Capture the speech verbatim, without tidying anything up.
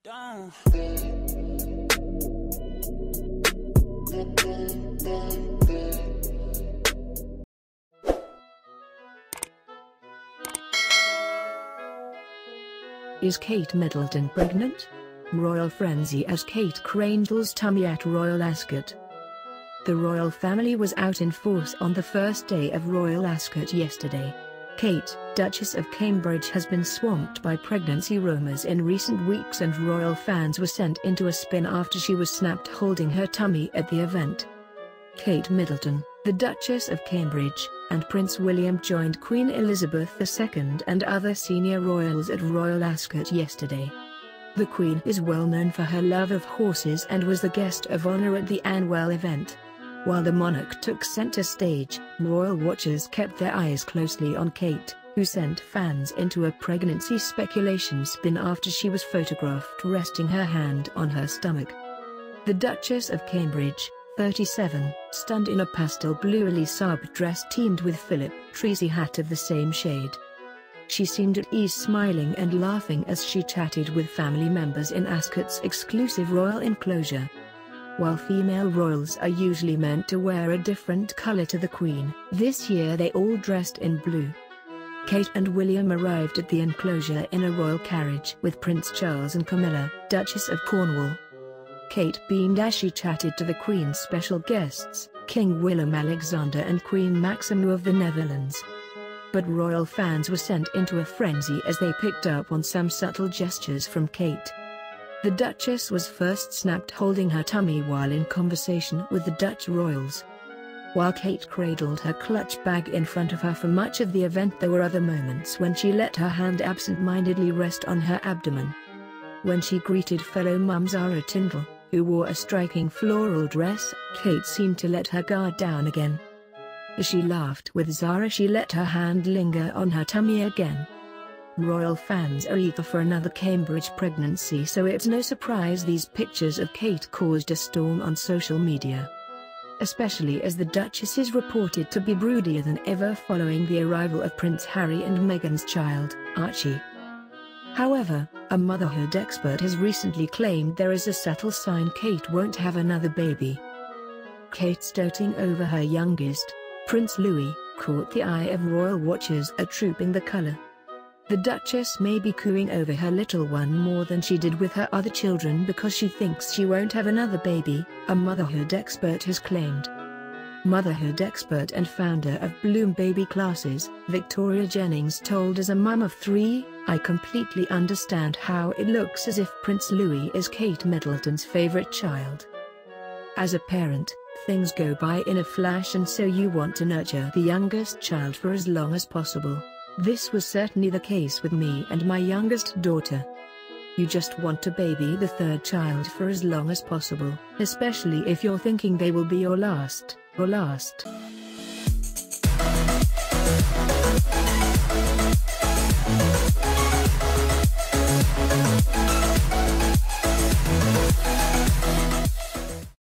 down. Is Kate Middleton pregnant? Royal frenzy as Kate cradles tummy at Royal Ascot. The royal family was out in force on the first day of Royal Ascot yesterday. Kate, Duchess of Cambridge, has been swamped by pregnancy rumours in recent weeks, and royal fans were sent into a spin after she was snapped holding her tummy at the event. Kate Middleton, the Duchess of Cambridge, and Prince William joined Queen Elizabeth the Second and other senior royals at Royal Ascot yesterday. The Queen is well known for her love of horses and was the guest of honour at the annual event. While the monarch took centre stage, royal watchers kept their eyes closely on Kate, who sent fans into a pregnancy speculation spin after she was photographed resting her hand on her stomach. The Duchess of Cambridge, thirty-seven, stunned in a pastel blue Elisabeth dress teamed with Philip Treacy hat of the same shade. She seemed at ease, smiling and laughing as she chatted with family members in Ascot's exclusive royal enclosure. While female royals are usually meant to wear a different colour to the Queen, this year they all dressed in blue. Kate and William arrived at the enclosure in a royal carriage with Prince Charles and Camilla, Duchess of Cornwall. Kate beamed as she chatted to the Queen's special guests, King Willem-Alexander and Queen Maxima of the Netherlands. But royal fans were sent into a frenzy as they picked up on some subtle gestures from Kate. The Duchess was first snapped holding her tummy while in conversation with the Dutch royals. While Kate cradled her clutch bag in front of her for much of the event, there were other moments when she let her hand absent-mindedly rest on her abdomen. When she greeted fellow mum Zara Tindall, who wore a striking floral dress, Kate seemed to let her guard down again. As she laughed with Zara, she let her hand linger on her tummy again. Royal fans are eager for another Cambridge pregnancy, so it's no surprise these pictures of Kate caused a storm on social media. Especially as the Duchess is reported to be broodier than ever following the arrival of Prince Harry and Meghan's child, Archie. However, a motherhood expert has recently claimed there is a subtle sign Kate won't have another baby. Kate's doting over her youngest, Prince Louis, caught the eye of royal watchers a troop in the colour. The Duchess may be cooing over her little one more than she did with her other children because she thinks she won't have another baby, a motherhood expert has claimed. Motherhood expert and founder of Bloom Baby Classes, Victoria Jennings told As a mum of three, I completely understand how it looks as if Prince Louis is Kate Middleton's favourite child. As a parent, things go by in a flash, and so you want to nurture the youngest child for as long as possible. This was certainly the case with me and my youngest daughter. You just want to baby the third child for as long as possible, especially if you're thinking they will be your last, or last.